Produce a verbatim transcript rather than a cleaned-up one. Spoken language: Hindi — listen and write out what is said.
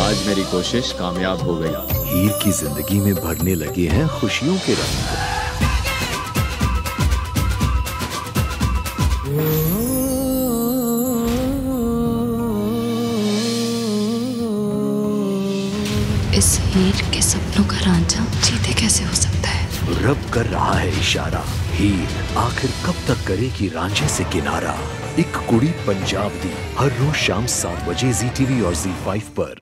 आज मेरी कोशिश कामयाब हो गई। हीर की जिंदगी में भरने लगे हैं खुशियों के रंग। इस हीर के सपनों का रांझा जीते कैसे हो सकता है? रब कर रहा है इशारा, हीर आखिर कब तक करेगी रांझे से किनारा। एक कुड़ी पंजाब दी हर रोज शाम सात बजे जी टीवी और जी फाइव पर।